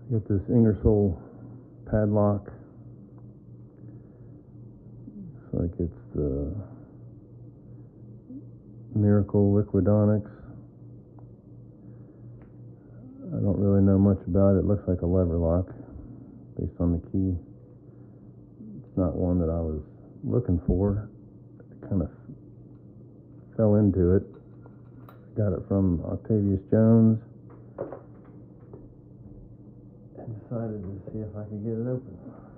Get this Ingersoll padlock. Looks like it's the Miracle Liquidonics. I don't really know much about it. It looks like a lever lock based on the key. It's not one that I was looking for. I kind of fell into it. Got it from Octavius Jones and decided to see if I could get it open.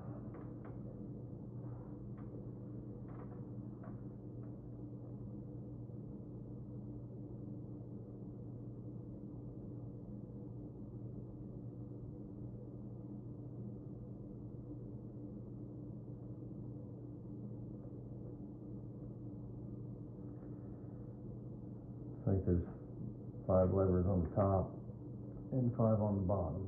Looks like there's 5 levers on the top and 5 on the bottom.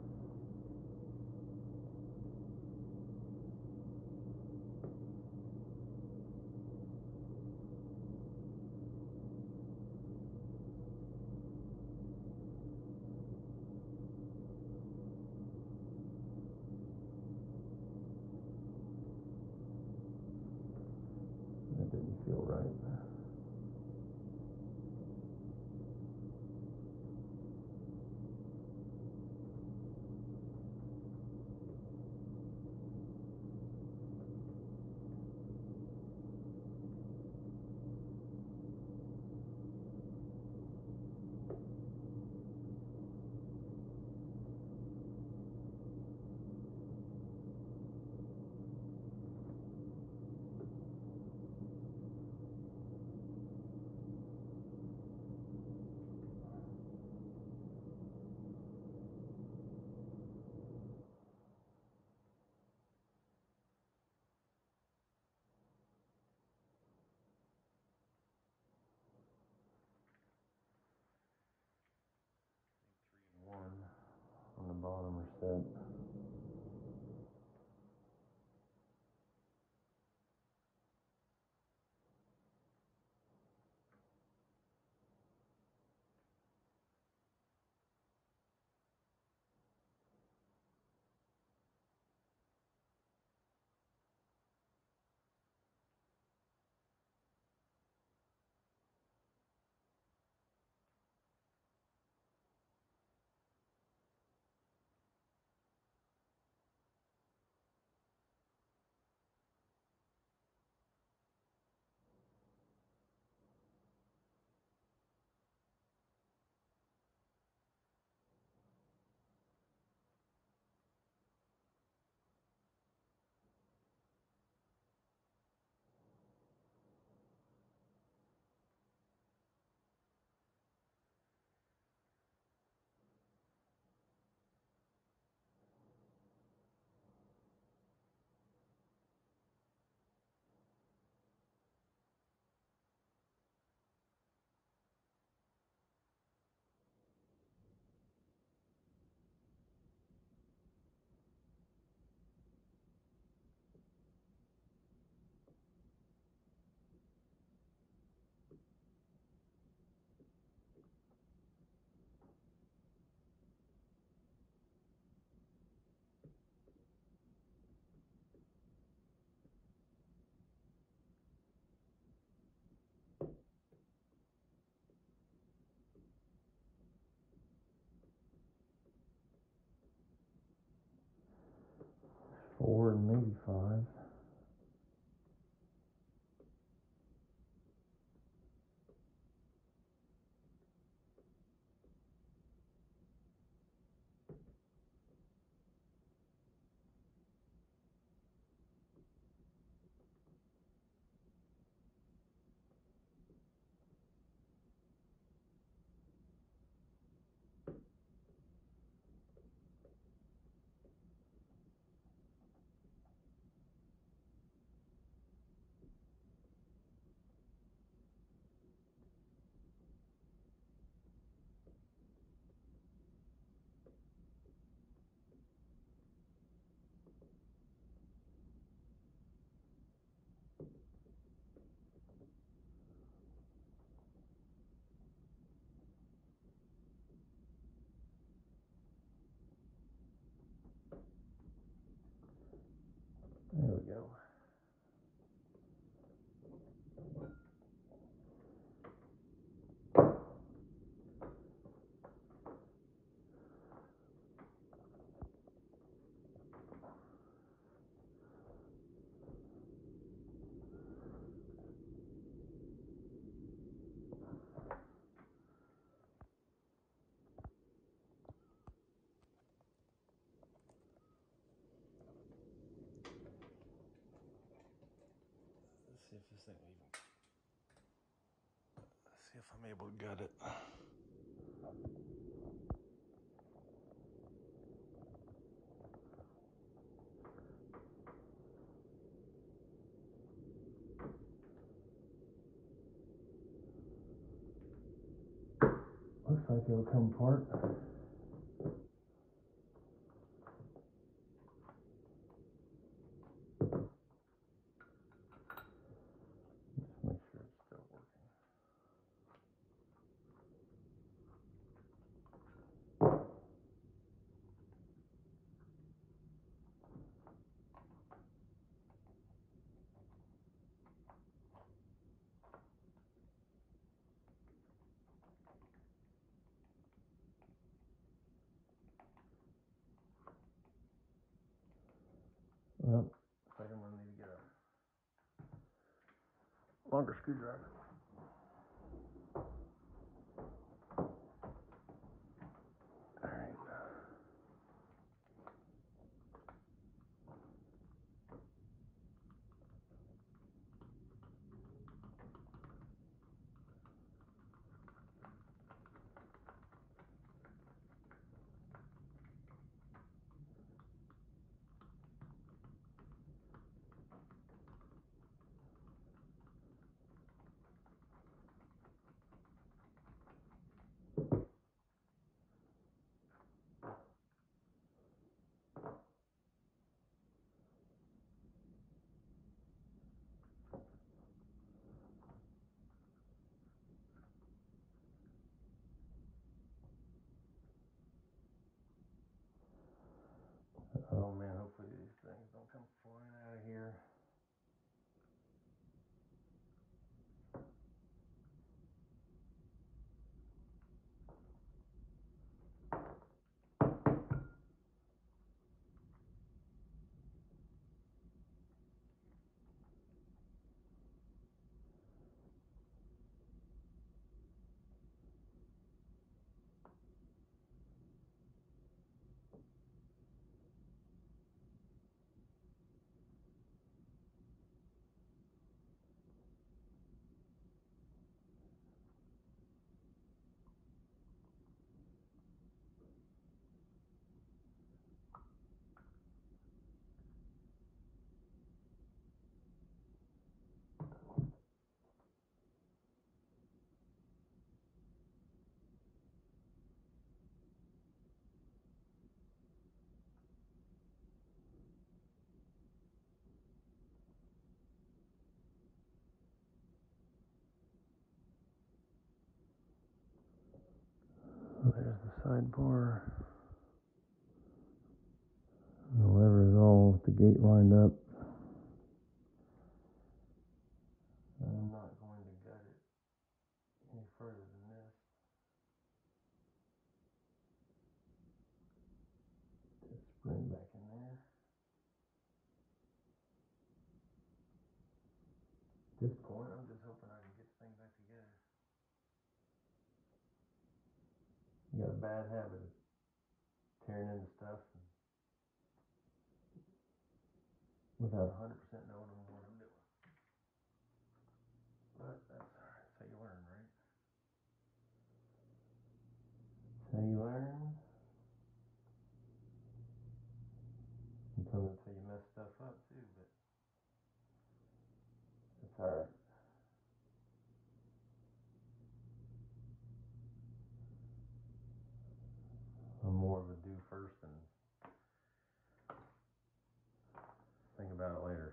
That didn't feel right. On the bottom are set. Four and maybe 5. this thing will even. Let's see if I'm able to gut it. Looks like it'll come apart. Just make sure it's still working. Well, looks like I'm gonna need to get a longer screwdriver. Alright. Oh man, hopefully these things don't come flying out of here. There's the sidebar. The lever is all with the gate lined up. I'm not going to gut it any further than this. Just spring back in there. At this point, I'm just hoping I can get the thing back together. You got a bad habit of tearing into stuff without 100% knowing what I'm doing. But that's alright. That's how you learn, right? That's how you learn. Sometimes that's how you mess stuff up too, but it's alright. I'm more of a do first and think about it later.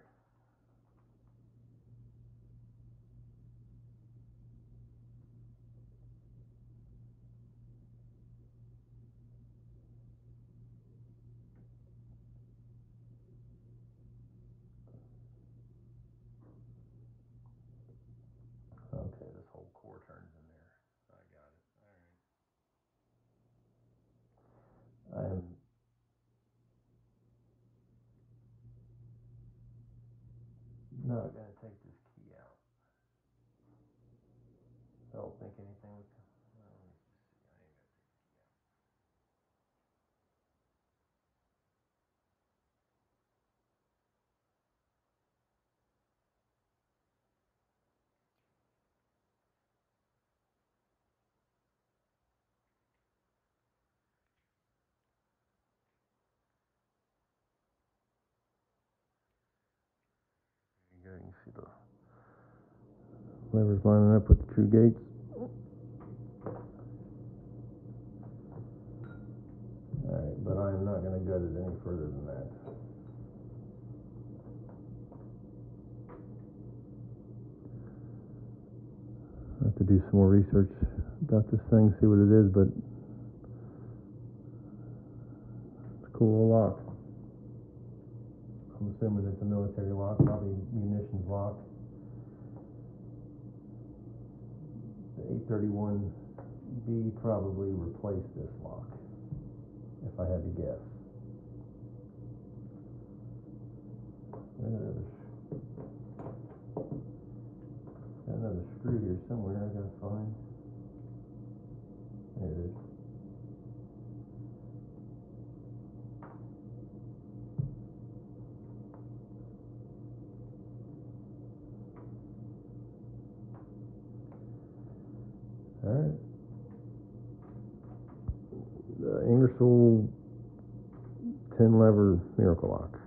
Okay, this whole core turns in there. I got it. Alright. I'm not going to take this key out. I don't think anything would come. Well, let me just see. I ain't going to take the key out. Levers lining up with the true gates. Alright, but I am not going to gut it any further than that. I have to do some more research about this thing, see what it is, but it's a cool little lock. I'm assuming it's a military lock, probably munitions lock. The 831B probably replaced this lock, if I had to guess. Another screw here somewhere I gotta find. There it is. Alright. The Ingersoll 10 lever miracle lock.